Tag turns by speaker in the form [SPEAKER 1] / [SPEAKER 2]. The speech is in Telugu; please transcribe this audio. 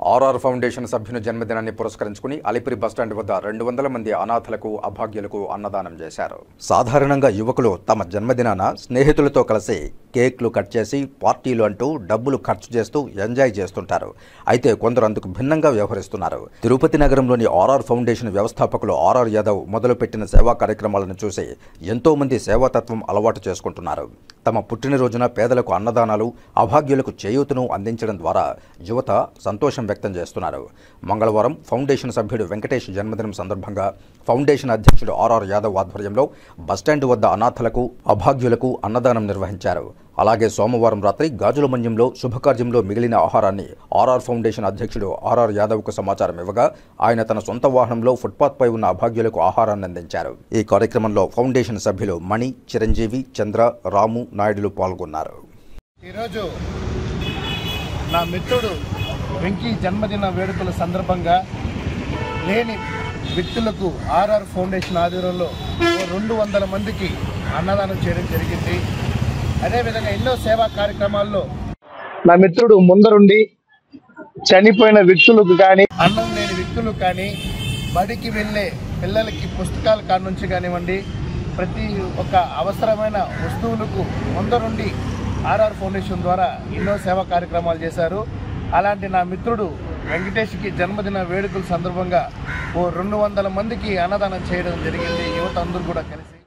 [SPEAKER 1] ఆర్ఆర్ ఫౌండేషన్ సభ్యుని జన్మదినాన్ని పురస్కరించుకుని అలిపిరి బస్టాండ్ వద్ద 200 మంది అనాథలకు అభాగ్యులకు అన్నదానం చేశారు. సాధారణంగా యువకులు తమ జన్మదినాన స్నేహితులతో కలిసి కేక్లు కట్ చేసి పార్టీలు అంటూ డబ్బులు ఖర్చు చేస్తూ ఎంజాయ్ చేస్తుంటారు. అయితే కొందరు అందుకు భిన్నంగా వ్యవహరిస్తున్నారు. తిరుపతి నగరంలోని ఆర్ఆర్ ఫౌండేషన్ వ్యవస్థాపకులు ఆర్ఆర్ యాదవ్ మొదలుపెట్టిన సేవా కార్యక్రమాలను చూసి ఎంతో మంది సేవాతత్వం అలవాటు చేసుకుంటున్నారు. తమ పుట్టినరోజున పేదలకు అన్నదానాలు, అభాగ్యులకు చేయూతను అందించడం ద్వారా యువత సంతోషం వ్యక్తం చేస్తున్నారు. మంగళవారం ఫౌండేషన్ సభ్యుడు వెంకటేష్ జన్మదినం సందర్భంగా ఫౌండేషన్ అధ్యక్షుడు ఆర్ఆర్ యాదవ్ ఆధ్వర్యంలో బస్టాండ్ వద్ద అనాథలకు, అభాగ్యులకు అన్నదానం నిర్వహించారు. అలాగే సోమవారం రాత్రి గాజులమన్యంలో శుభకార్యంలో మిగిలిన ఆహారాన్ని ఆర్ఆర్ ఫౌండేషన్ అధ్యక్షుడు ఆర్ఆర్ యాదవ్కు సమాచారం ఇవ్వగా ఆయన తన సొంత వాహనంలో ఫుట్పాత్పై ఉన్న అభాగ్యులకు ఆహారాన్ని అందించారు. ఈ కార్యక్రమంలో ఫౌండేషన్ సభ్యులు మణి, చిరంజీవి, చంద్ర, రాము, నాయుడులు పాల్గొన్నారు.
[SPEAKER 2] ఈరోజు నా మిత్రుడు వెంకీ జన్మదిన వేడుకల సందర్భంగా లేని వ్యక్తులకు ఆర్ఆర్ ఫౌండేషన్ ఆధ్వర్యంలో 200 మందికి అన్నదానం చేయడం జరిగింది. అదేవిధంగా ఎన్నో సేవా కార్యక్రమాల్లో నా మిత్రుడు ముందరుండి చనిపోయిన వ్యక్తులకు కానీ, అన్నం లేని వ్యక్తులకు కానీ, బడికి వెళ్ళే పిల్లలకి పుస్తకాల కాడ నుంచి కానివ్వండి, ప్రతి ఒక్క అవసరమైన వస్తువులకు ముందరుండి ఆర్ఆర్ ఫౌండేషన్ ద్వారా ఎన్నో సేవా కార్యక్రమాలు చేశారు. అలాంటి నా మిత్రుడు వెంకటేష్కి జన్మదిన వేడుకల సందర్భంగా 200 మందికి అన్నదానం చేయడం జరిగింది. యువత అందరూ కూడా కలిసి